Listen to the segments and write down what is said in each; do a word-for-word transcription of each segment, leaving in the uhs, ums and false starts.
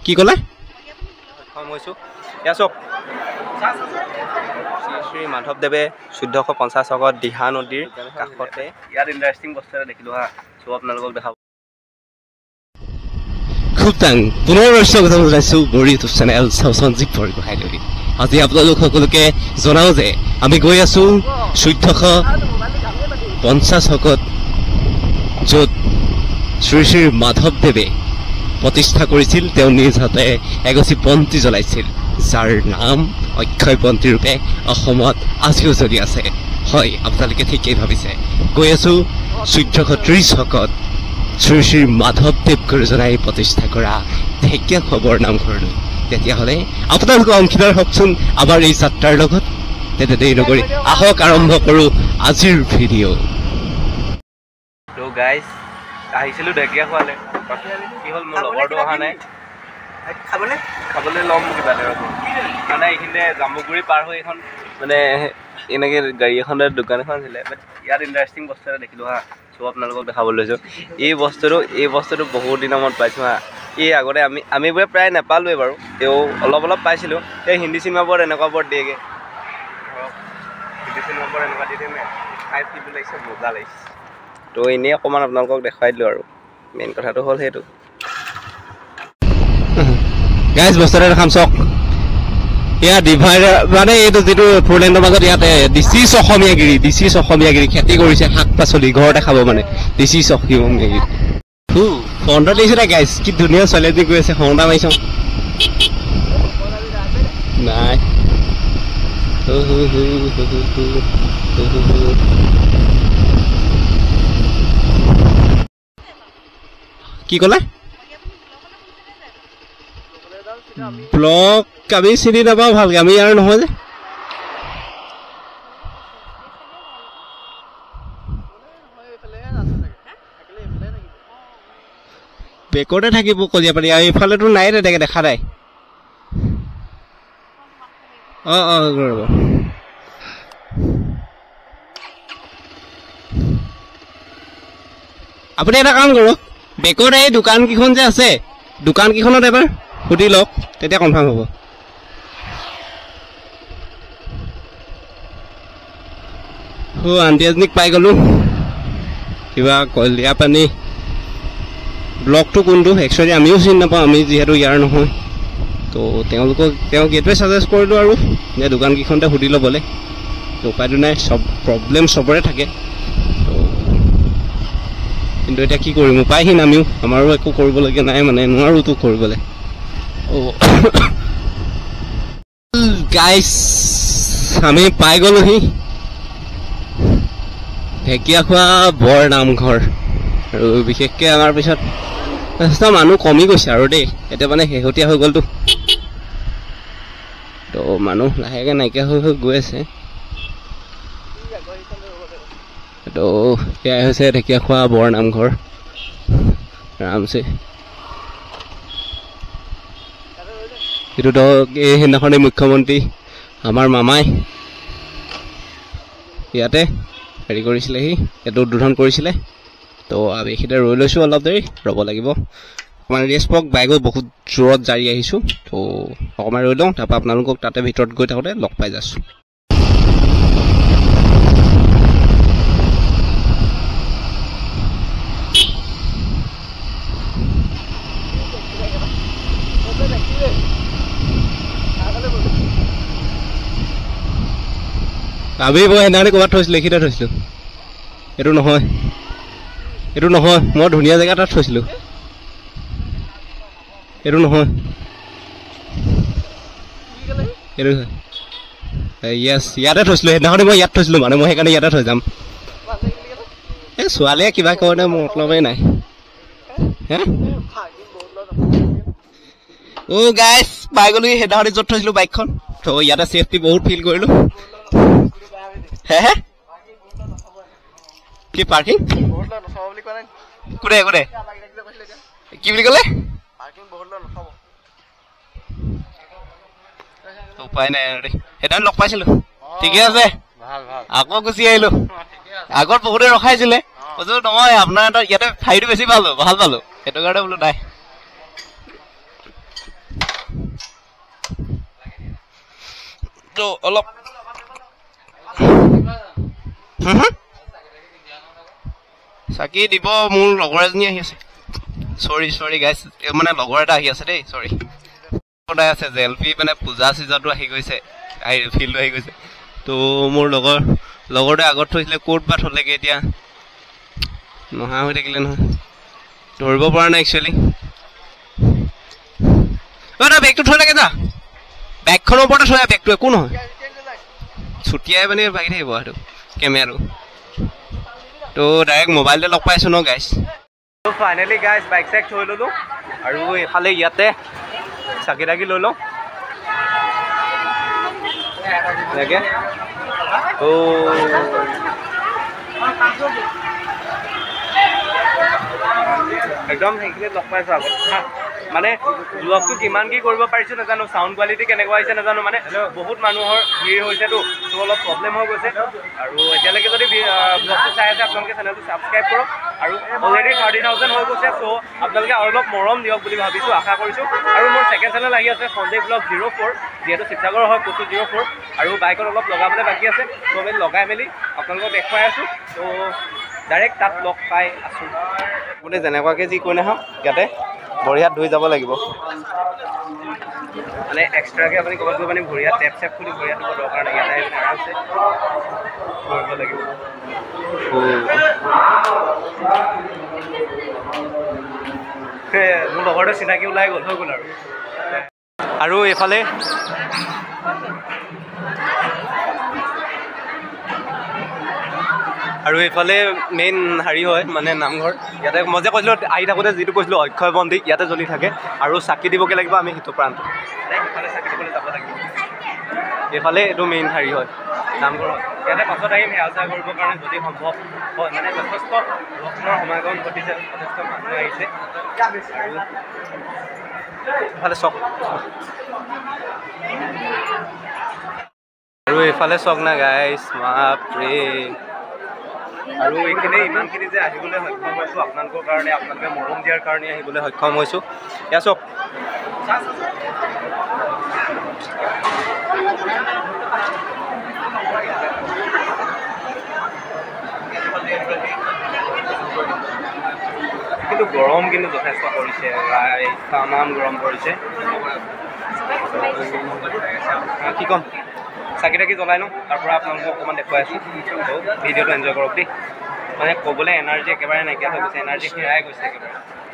কি ক'লে সক্ষম হৈছোঁ এয়া চাওক শ্ৰী শ্ৰী মাধৱদেৱে চৈধ্যশ পঞ্চাছ চনত দিহা নদীৰ কাষতে ইয়াত ইণ্টাৰেষ্টিং বস্তু এটা দেখিলোঁ হা চব আপোনালোকক দেখাব খুব টান পুনৰ স্বাগতম জনাইছোঁ মোৰ ইউটিউব চেনেল সঞ্জীৱ বৰগোহাঁইলৈ আজি আপোনালোক সকলোকে জনাওঁ যে আমি গৈ আছোঁ চৈধ্যশ পঞ্চাছ শকত য'ত শ্ৰী শ্ৰী মাধৱদেৱে প্ৰতিষ্ঠা কৰিছিল তেওঁ নিজ হাতে এগছি বন্তি জ্বলাইছিল যাৰ নাম অক্ষয় বন্তি ৰূপে অসমত আজিও জ্বলি আছে হয় আপোনালোকে ঠিকেই ভাবিছে গৈ আছোঁ চৈধ্যশ ত্ৰিছ শকত শ্ৰী শ্ৰী মাধৱদেৱ গুৰুজনাই প্ৰতিষ্ঠা কৰা ঢেকীয়াখোৱা নামঘৰলৈ তেতিয়াহ'লে আপোনালোকে অংশীদাৰ হওকচোন আমাৰ এই যাত্ৰাৰ লগত তেতে দেৰি নকৰি আহক আৰম্ভ কৰোঁ আজিৰ ভিডিঅ' তো গাইজ আহিছিলোঁ ঢেকীয়াখোৱালৈ কি হ'ল মোৰ লগৰটো অহা নাই খাবলৈ খাবলৈ ল'ম কিবা এটা মানে এইখিনিতে জামুগুৰি পাৰ হৈ এখন মানে এনেকৈ গাড়ী এখনৰ দোকান এখন আছিলে বাট ইয়াত ইণ্টাৰেষ্টিং বস্তু এটা দেখিলোঁ হা চব আপোনালোকক দেখাবলৈ লৈছোঁ এই বস্তুটো এই বস্তুটো বহুত দিনৰ মূৰত পাইছোঁ হা এই আগতে আমি আমিবোৰে প্ৰায় নাপালোঁৱে বাৰু তেওঁ অলপ অলপ পাইছিলোঁ এই হিন্দী চিনেমাবোৰত এনেকুৱাবোৰত দিয়েগৈ ধৰক হিন্দী চিনেমাবোৰত এনেকুৱা দি দিয়ে খাই ফিলটো লাগিছে মজা লাগিছে তো এনেই অকণমান আপোনালোকক দেখুৱাই দিলোঁ আৰু মেইন কথাটো হ'ল সেইটো গাইজ বস্তু এটা দেখাম চাওক ইয়াত ডিভাইডাৰ মানে এইটো যিটো ফ'ৰ লেনৰ মাজত ইয়াতে দিছ ইজ অসমীয়াগিৰি দিছ ইজ অসমীয়াগিৰি খেতি কৰিছে শাক পাচলি ঘৰতে খাব মানে দিছ ইজ অসমীয়াগিৰি হু ফ্ৰণ্টত দেখিছে গাইজ কি ধুনীয়া ছোৱালী গৈ আছে হণ্ডা মাৰি চাওঁ নাই কি ক'লে ব্লক আমি চিনি নাপাওঁ ভালকে আমি ইয়াৰ নহয় যে বেকতে থাকিব কলিয়া পানী আৰু এইফালেতো নাই তেনেকে দেখা নাই অঁ অঁ ৰ'ব আপুনি এটা কাম কৰক বেকত এই দোকান কেইখন যে আছে দোকান কেইখনত এবাৰ সুধি লওক তেতিয়া কনফাৰ্ম হ'ব অ' আণ্টি এজনীক পাই গ'লোঁ কিবা কলিয়া পানী ব্লকটো কোনটো একচুৱেলি আমিও চিনি নাপাওঁ আমি যিহেতু ইয়াৰ নহয় তো তেওঁলোকক তেওঁক এইটোৱে ছাজেষ্ট কৰিলোঁ আৰু যে দোকানকেইখনতে সুধি ল'বলৈ উপায়টো নাই চব প্ৰব্লেম চবৰে থাকে তো কিন্তু এতিয়া কি কৰিম উপায়হীন আমিও আমাৰো একো কৰিবলগীয়া নাই মানে নোৱাৰোঁতো কৰিবলৈ অ' গাইজ আমি পাই গ'লোহি ঢেকীয়াখোৱা বৰ নামঘৰ আৰু বিশেষকৈ আমাৰ পিছত যথেষ্ট মানুহ কমি গৈছে আৰু দেই এতিয়া মানে শেহতীয়া হৈ গ'লতো তো মানুহ লাহেকৈ নাইকিয়া হৈ হৈ গৈ আছে তো এয়াই হৈছে ঢেকীয়াখোৱা বৰ নামঘৰ আৰামছে এইটো ধৰক এই সেইদিনাখনেই মুখ্যমন্ত্ৰী আমাৰ মামাই ইয়াতে হেৰি কৰিছিলেহি এইটো উদ্বোধন কৰিছিলে তো আমি এইখিনিতে ৰৈ লৈছোঁ অলপ দেৰি ৰ'ব লাগিব অকণমান ৰেষ্ট পাওক বাইকত বহুত জোৰত জাৰি আহিছোঁ তো অকণমান ৰৈ লওঁ তাৰপৰা আপোনালোকক তাতে ভিতৰত গৈ থাকোঁতে লগ পাই যাইছোঁ আমি মই সেইদিনাখনি ক'ৰবাত থৈছিলোঁ এইখিনিতে থৈছিলোঁ এইটো নহয় এইটো নহয় মই ধুনীয়া জেগা তাত থৈছিলোঁ এইটো নহয় এইটো য়েছ ইয়াতে থৈছিলোঁ সেইদিনাখনি মই ইয়াত থৈছিলোঁ মানে মই সেইকাৰণে ইয়াতে থৈ যাম এই ছোৱালীয়ে কিবা কাৰণে মোৰ মতলবেই নাই হে অ' গাইজ পাই গ'লো সেইদিনাখনি য'ত থৈছিলোঁ বাইকখন তো ইয়াতে ছেফটি বহুত ফিল কৰিলোঁ হে হে কি পাৰ্কিং কোনে কোনে কি বুলি ক'লে উপায় নাই আৰু দেই সেইদিনা লগ পাইছিলোঁ ঠিকে আছে আকৌ গুচি আহিলোঁ আগত বহুতে ৰখাইছিলে কৈছোঁ নহয় আপোনাৰ ইয়াতে ঠাইটো বেছি ভাল ভাল পালোঁ সেইটো কাৰণে বোলো নাই তো অলপ চাকি দিব মোৰ লগৰ এজনী আহি আছে চৰি চৰি গাইছ মানে লগৰ এটা আহি আছে দেই চৰি সদায় আছে জেলফি মানে পূজা চিজাটো আহি গৈছে আহি ফিল্ডটো আহি গৈছে তো মোৰ লগৰ লগৰটোৱে আগত থৈছিলে ক'ত বা থ'লেগৈ এতিয়া নহা হৈ থাকিলে নহয় ধৰিব পৰা নাই একচুৱেলি অ' তই বেগটো থৈ লাগে যা বেগখনৰ ওপৰতে থৈ বেগটো একো নহয় ছুটিয়াই মানে ভাগি থাকিব সেইটো কেমেৰাটো তো ডাইৰেক্ট মোবাইলতে লগ পাইছোঁ ন গাইছ তো ফাইনেলি গাইছ বাইক চাইক থৈ ল'লোঁ আৰু এইফালে ইয়াতে চাকি তাকি লৈ লওঁ এনেকৈ তো একদম সেইখিনিত লগ পাইছোঁ আগত মানে ব্লগটো কিমান কি কৰিব পাৰিছোঁ নাজানো চাউণ্ড কোৱালিটি কেনেকুৱা আহিছে নাজানো মানে বহুত মানুহৰ ভিৰ হৈছেতো তো অলপ প্ৰব্লেম হৈ গৈছে আৰু এতিয়ালৈকে যদি ব্লগটো চাই আছে আপোনালোকে চেনেলটো ছাবস্ক্ৰাইব কৰক আৰু অলৰেডি থাৰ্টি থাউজেণ্ড হৈ গৈছে ত' আপোনালোকে আৰু অলপ মৰম দিয়ক বুলি ভাবিছোঁ আশা কৰিছোঁ আৰু মোৰ ছেকেণ্ড চেনেল আহি আছে সঞ্জয় ব্লগ জিৰ' ফ'ৰ যিহেতু শিৱসাগৰ হয় কচু জিৰ' ফ'ৰ আৰু বাইকত অলপ লগাবলৈ বাকী আছে ত' আমি লগাই মেলি আপোনালোকক দেখুৱাই আছোঁ ত' ডাইৰেক্ট তাত লগ পাই আছোঁ আপুনি যেনেকুৱাকৈ যি কৈ নাহক ইয়াতে ভৰি হাত ধুই যাব লাগিব মানে এক্সট্ৰাকৈ আপুনি ক'ৰবাত গৈ মানে ভৰি হাত টেপ চেপ খুলি ভৰি হাত ধুব দৰকাৰ নাই ইয়াতে মানে আৰামছে কৰিব লাগিব মোৰ লগৰটো চিনাকি ওলাই গ'ল হৈ গ'ল আৰু আৰু এইফালে আৰু এইফালে মেইন হেৰি হয় মানে নামঘৰ ইয়াতে মই যে কৈছিলোঁ আহি থাকোঁতে যিটো কৈছিলোঁ অক্ষয় বন্তি ইয়াতে জ্বলি থাকে আৰু চাকি দিবগৈ লাগিব আমি সিটো প্ৰান্ত সিফালে চাকি দিবলৈ যাব লাগিব এইফালে এইটো মেইন হেৰি হয় নামঘৰ হয় ইয়াতে পাছত আহিম সেৱা চেৱা কৰিবৰ কাৰণে যদি সম্ভৱ হয় মানে যথেষ্ট ভক্তৰ সমাগম ঘটিছে যথেষ্ট মানুহ আহিছে এইফালে চক আৰু এইফালে চক না গাইছ বাপৰে আৰু এইখিনি ইমানখিনি যে আহিবলৈ সক্ষম হৈছোঁ আপোনালোকৰ কাৰণে আপোনালোকে মৰম দিয়াৰ কাৰণে আহিবলৈ সক্ষম হৈছোঁ এয়া চক কিন্তু গৰম কিন্তু যথেষ্ট কৰিছে প্ৰায় তামাম গৰম কৰিছে কি ক'ম চাকি তাকি জ্বলাই লওঁ তাৰ পৰা আপোনালোকক অকণমান দেখুৱাই আছোঁ ভিডিঅ'টো এনজয় কৰক দেই মানে ক'বলৈ এনাৰ্জি একেবাৰে নাইকিয়া হৈ গৈছে এনাৰ্জি হেৰাই গৈছে একেবাৰে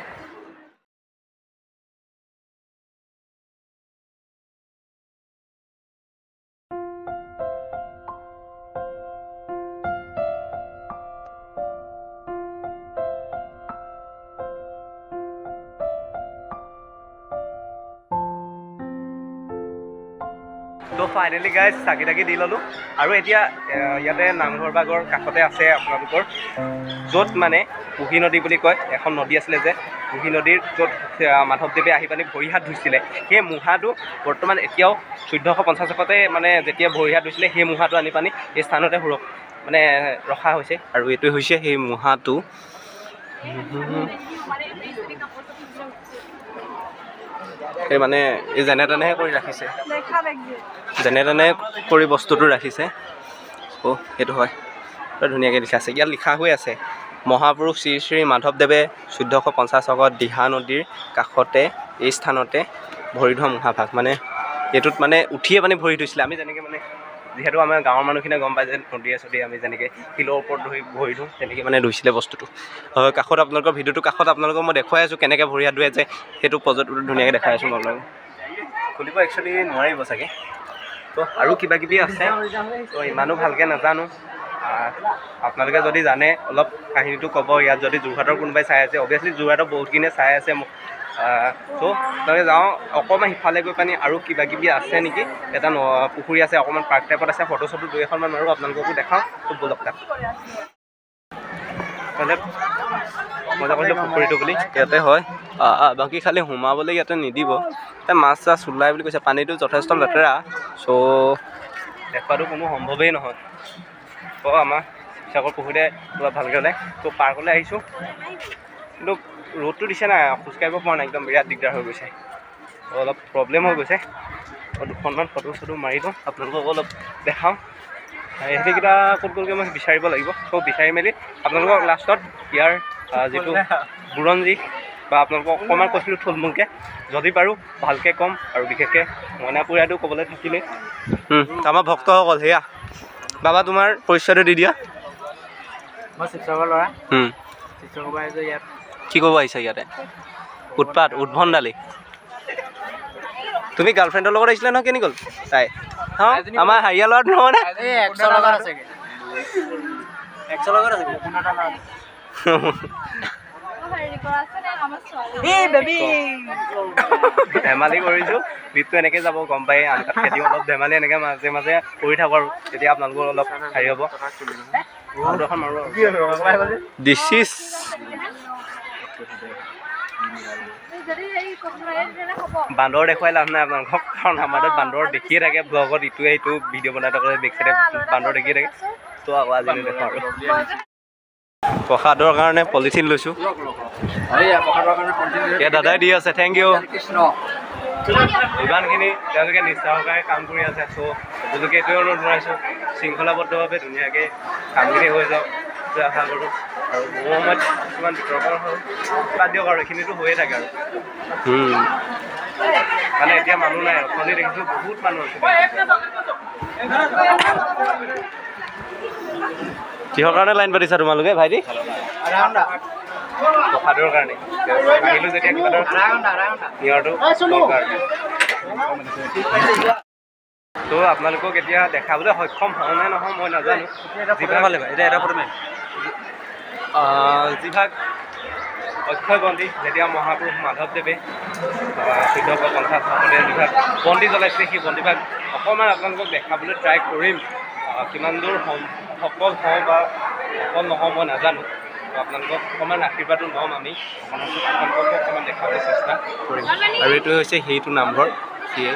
তো ফাইনেলি গাইজ চাকি তাকি দি ল'লোঁ আৰু এতিয়া ইয়াতে নামঘৰ বাগৰ কাষতে আছে আপোনালোকৰ য'ত মানে কুহি নদী বুলি কয় এখন নদী আছিলে যে কুহি নদীৰ য'ত মাধৱদেৱে আহি পানি ভৰি হাত ধুইছিলে সেই মুহাটো বৰ্তমান এতিয়াও চৈধ্যশ পঞ্চাছতে মানে যেতিয়া ভৰি হাত ধুইছিলে সেই মুহাটো আনি পানি এই স্থানতে সুৰক মানে ৰখা হৈছে আৰু এইটোৱে হৈছে সেই মুহাটো এই মানে এই যেনে তেনেহে কৰি ৰাখিছে যেনে তেনে কৰি বস্তুটো ৰাখিছে ত' সেইটো হয় ধুনীয়াকৈ লিখা আছে ইয়াত লিখা হৈ আছে মহাপুৰুষ শ্ৰী শ্ৰী মাধৱদেৱে চৈধ্যশ পঞ্চাছ চনত দিহা নদীৰ কাষতে এই স্থানতে ভৰি ধোৱা মুহাভাগ মানে এইটোত মানে উঠিয়ে মানে ভৰি ধুইছিলে আমি যেনেকৈ মানে যিহেতু আমাৰ গাঁৱৰ মানুহখিনিয়ে গম পায় যে নদীয়ে চদীয়ে আমি যেনেকৈ শিলৰ ওপৰত ধৰি ভৰি ধোঁ তেনেকৈ মানে ধুইছিলে বস্তুটো হয় কাষত আপোনালোকৰ ভিডিঅ'টো কাষত আপোনালোকক মই দেখুৱাই আছোঁ কেনেকৈ ভৰি হাত ধুৱে যে সেইটো পজটো ধুনীয়াকৈ দেখাই আছোঁ মই আপোনালোকক খুলিব একচুৱেলি নোৱাৰিব চাগে তো আৰু কিবা কিবি আছে তো ইমানো ভালকৈ নাজানো আপোনালোকে যদি জানে অলপ কাহিনীটো ক'ব ইয়াত যদি যোৰহাটৰ কোনোবাই চাই আছে অভিয়াছলি যোৰহাটৰ বহুতখিনিয়ে চাই আছে মোক তো আপোনালোকে যাওঁ অকণমান সিফালে গৈ পানি আৰু কিবা কিবি আছে নেকি এটা পুখুৰী আছে অকণমান পাৰ্ক টাইপত আছে ফটো চটো দুই এখনমান মাৰোঁ আপোনালোককো দেখাওঁ তো ব'লক তাত মানে মই যে কৈছিলোঁ পুখুৰীটো বুলি ইয়াতে হয় বাকী খালি সোমাবলৈ ইয়াতে নিদিব এই মাছ চাছ ওলাই বুলি কৈছে পানীটো যথেষ্ট লেতেৰা চ' দেখুৱাটো কোনো সম্ভৱেই নহয় তো আমাৰ শিৱসাগৰ পুখুৰীতে অলপ ভালকৈ ওলাই তো পাৰ্কলৈ আহিছোঁ কিন্তু ৰ'দটো দিছে নাই খোজকাঢ়িব পৰা নাই একদম বিৰাট দিগদাৰ হৈ গৈছে অলপ প্ৰব্লেম হৈ গৈছে দুখনমান ফটো চটো মাৰি দিওঁ আপোনালোকক অলপ দেখাওঁ সেইকেইটা ক'ত গ'লগৈ মই বিচাৰিব লাগিব চ' বিচাৰি মেলি আপোনালোকক লাষ্টত ইয়াৰ যিটো বুৰঞ্জী বা আপোনালোকক অকণমান কৈছিলোঁ থুলমূলকৈ যদি পাৰোঁ ভালকৈ ক'ম আৰু বিশেষকৈ মইনাপুৰীয়াটো ক'বলৈ থাকিলেই আমাৰ ভক্তসকল সেয়া বাবা তোমাৰ পৰিচয়টো দি দিয়া মই শিৱসাগৰ ল'ৰা শিৱসাগৰ পৰা আহিছোঁ ইয়াত কি ক'ব আহিছা ইয়াতে উৎপাত উদ্ভণ্ডালি তুমি গাৰ্লফ্ৰেণ্ডৰ লগত আহিছিলা নহয় কেনি গ'ল তাই আমাৰ হাৰিয়া ল'ৰাটো নহয় নে ধেমালি কৰিছোঁ গীতটো এনেকৈ যাব গম পাই খেতি অলপ ধেমালি এনেকৈ মাজে মাজে কৰি থাকোঁ আৰু তেতিয়া আপোনালোকৰ অলপ হেৰি হ'ব দিছ ইজ বান্দৰ দেখুৱাই লাভ নাই আপোনালোকক কাৰণ আমাৰ তাত বান্দৰ দেখিয়ে থাকে ব্লগত ইটোৱে ইটো ভিডিঅ' বনাই থাকোঁতে বেক চাইডে বান্দৰ দেখিয়ে থাকে ত' আকৌ আজি নেদেখাওঁ আৰু প্ৰসাদৰ কাৰণে পলিথিন লৈছোঁ এয়া দাদাই দি আছে থেংক ইউ ইমানখিনি তেওঁলোকে নিষ্ঠাসহকাৰে কাম কৰি আছে চ' সকলোকে এইটোৱে অনুৰোধ জনাইছোঁ শৃংখলাবদ্ধভাৱে ধুনীয়াকৈ কামখিনি হৈ যাওক সেইটোৱে আশা কৰোঁ আৰু বহু সময়ত কিছুমান বিতৰ্ক হ'ল বাদ দিয়ক আৰু এইখিনিতো হৈয়ে থাকে আৰু মানে এতিয়া মানুহ নাই অথনি দেখিছোঁ বহুত মানুহ আছে কিহৰ কাৰণে লাইন পাতিছা তোমালোকে ভাইটি প্ৰসাদৰ কাৰণে আহিলোঁ যেতিয়া কিবা নিয়ৰটো কাৰণে ত' আপোনালোকক এতিয়া দেখাবলৈ সক্ষম হওঁ নে নহয় মই নাজানো এতিয়া এটা ফটো যিভাগ অক্ষয় বন্তি যেতিয়া মহাপুৰুষ মাধৱদেৱে চৈধ্যশ পঞ্চাছ চনতে যিভাগ বন্তি জ্বলাইছিলে সেই বন্তিভাগ অকণমান আপোনালোকক দেখাবলৈ ট্ৰাই কৰিম কিমান দূৰ সফল হওঁ বা সফল নহওঁ মই নাজানো আপোনালোকক অকণমান আশীৰ্বাদো ল'ম আমি আপোনালোকক অকণমান দেখাবলৈ চেষ্টা কৰিম আৰু এইটো হৈছে সেইটো নামঘৰ সিয়ে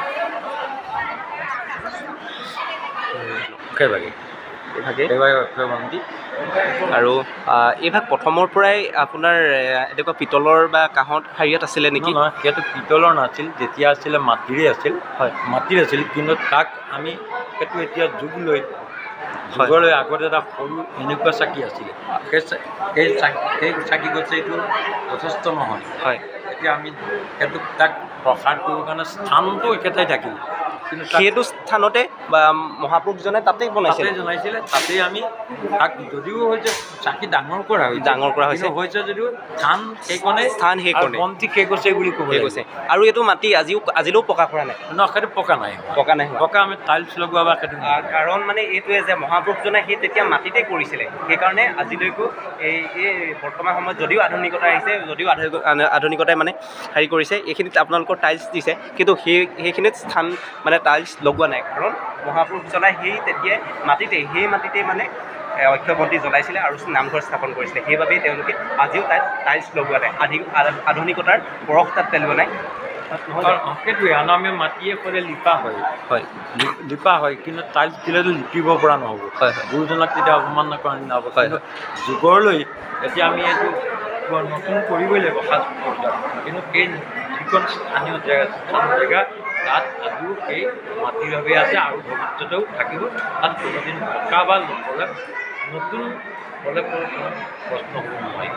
আৰু এইভাগ প্ৰথমৰ পৰাই আপোনাৰ এনেকুৱা পিতলৰ বা কাঁহত শাৰীয়াত আছিলে নেকি নহয় সেইটো পিতলৰ নাছিল যেতিয়া আছিলে মাটিৰে আছিল হয় মাটিৰ আছিল কিন্তু তাক আমি সেইটো এতিয়া যুগ লৈ যুগলৈ আগতে এটা সৰু এনেকুৱা চাকি আছিলে সেই সেই চাকি সেই চাকি গছে এইটো যথেষ্ট নহয় হয় এতিয়া আমি সেইটো তাক প্ৰসাৰ কৰিবৰ কাৰণে স্থানটো একেটাই থাকিলে কিন্তু সেইটো স্থানতে বা মহাপুৰুষজনে তাতেই বনাইছিলে জনাইছিলে তাতেই আমি তাক যদিও হৈছে চাকি ডাঙৰ কৰা হৈছে ডাঙৰ কৰা হৈছে হৈছে যদিও স্থান সেইকণে স্থান সেইকণে বন্তি শেষ হৈছে বুলি ক'ব গৈছে আৰু এইটো মাটি আজিও আজিলৈও পকা কৰা নাই ন সেইটো পকা নাই পকা নাই পকা আমি টাইলছ লগোৱা বা সেইটো কাৰণ মানে এইটোৱে যে মহাপুৰুষজনে সেই তেতিয়া মাটিতে কৰিছিলে সেইকাৰণে আজিলৈকো এই এই বৰ্তমান সময়ত যদিও আধুনিকতা আহিছে যদিও আধুনিকতাই মানে হেৰি কৰিছে এইখিনিত আপোনালোকৰ টাইলছ দিছে কিন্তু সেই সেইখিনিত স্থান মানে টাইলছ লগোৱা নাই কাৰণ মহাপুৰুষজনে সেই তেতিয়াই মাটিতে সেই মাটিতে মানে অক্ষয় বন্তি জ্বলাইছিলে আৰু নামঘৰ স্থাপন কৰিছিলে সেইবাবেই তেওঁলোকে আজিও তাত টাইলছ লগোৱা নাই আধি আধুনিকতাৰ পৰশ তাত পেলোৱা নাই সেইটোৱে আমি মাটিয়ে কৰি লিপা হয় হয় লিপা হয় কিন্তু টাইলছ দিলেতো লিপিব পৰা নহ'ব হয় গুৰুজনক তেতিয়া অপমান নকৰা নিচিনা হ'ব কিন্তু যুগলৈ এতিয়া আমি এইটো নতুন কৰিবই লাগিব সাজ পৰ্যায়ত কিন্তু সেই যিখন স্থানীয় জেগা স্থানীয় জেগা তাত আজিও সেই মাটিৰ বাবে আছে আৰু ভৱিষ্যতেও থাকিব তাত কোনোদিন পকা বা নকলে নতুন হ'লে কোনো প্ৰশ্ন হ'ব নোৱাৰিব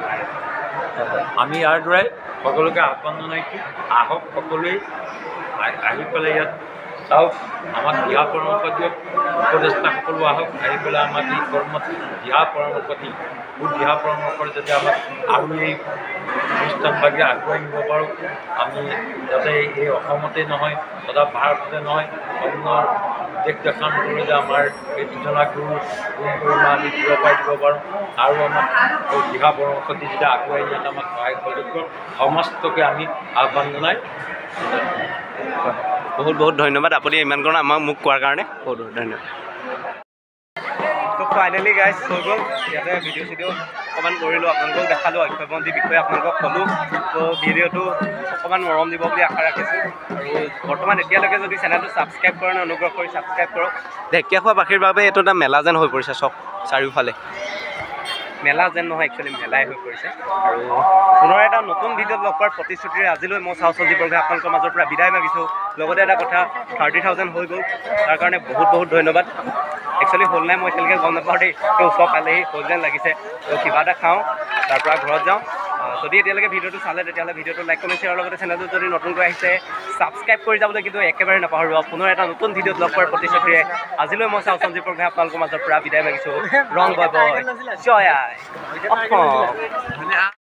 আমি ইয়াৰ দ্বাৰাই সকলোকে আহ্বান জনাইছোঁ আহক সকলোৱে আহি পেলাই ইয়াত চাওক আমাক দিহা পৰামৰ্শ দিয়ক উপদেষ্টা সকলো আহক আহি পেলাই আমাক এই কৰ্মত দিহা পৰামৰ্শ দি বহুত দিহা পৰামৰ্শৰ যাতে আমাক আৰু এই অনুষ্ঠানভাগে আগুৱাই নিব পাৰোঁ আমি যাতে এই অসমতে নহয় তথা ভাৰততে নহয় অন্য দেশ দেশান্তৰলৈ যে আমাৰ এই দুজনা গুৰু গুণ কৰিমা আমি দিব পাই দিব পাৰোঁ আৰু আমাক দিহা পৰামৰ্শ দি যেতিয়া আগুৱাই নিয়াত আমাক সহায় সহযোগ কৰোঁ সমস্তকে আমি আহ্বান জনাই বহুত বহুত ধন্যবাদ আপুনি ইমানকণ আমাক মোক কোৱাৰ কাৰণে বহুত বহুত ধন্যবাদ তো ফাইনেলি গাইজ হৈ গ'ল ইয়াতে ভিডিঅ' চিডিঅ' অকণমান কৰিলোঁ আপোনালোকক দেখালোঁ অক্ষয় বন্তিৰ বিষয়ে আপোনালোকক ক'লোঁ তো ভিডিঅ'টো অকণমান মৰম দিব বুলি আশা ৰাখিছোঁ আৰু বৰ্তমান এতিয়ালৈকে যদি চেনেলটো ছাবস্ক্ৰাইব কৰে অনুগ্ৰহ কৰি ছাবস্ক্ৰাইব কৰক ঢেকীয়াখোৱা বাসীৰ বাবে এইটো এটা মেলা যেন হৈ পৰিছে চব চাৰিওফালে মেলা যেন নহয়, একচুৱেলি মেলাই হৈ পৰিছে। আৰু পুনৰ এটা নতুন ভিডিঅ'ত লগ পোৱাৰ প্ৰতিশ্ৰুতিৰে আজিলৈ মই চাওঁ সঞ্জীৱ বৰগোহাঁই আপোনালোকৰ মাজৰ পৰা বিদায় মাগিছোঁ। লগতে এটা কথা, থাৰ্টি থাউজেণ্ড হৈ গ'ল, তাৰ কাৰণে বহুত বহুত ধন্যবাদ। একচুৱেলি হ'ল নাই মই এতিয়ালৈকে গম নাপাওঁ দেই, তো ওচৰ পালেহি হ'ল যেন লাগিছে। তো কিবা এটা খাওঁ, তাৰপৰা ঘৰত যাওঁ। যদি এতিয়ালৈকে ভিডিঅ'টো চালে তেতিয়াহ'লে ভিডিঅ'টো লাইক কমেণ্ট শ্বেয়াৰৰ লগতে চেনেলটো যদি নতুনকৈ আহিছে ছাবস্ক্ৰাইব কৰি যাবলৈ কিন্তু একেবাৰে নাপাহৰিব। পুনৰ এটা নতুন ভিডিঅ'ত লগ পোৱাৰ প্ৰতিশ্ৰুতিৰে আজিলৈ মই চাওঁ সঞ্জীৱ বৰগোহাঁই আপোনালোকৰ মাজৰ পৰা বিদায় মাগিছোঁ। ৰং বয় বয়, জয় আই অসম।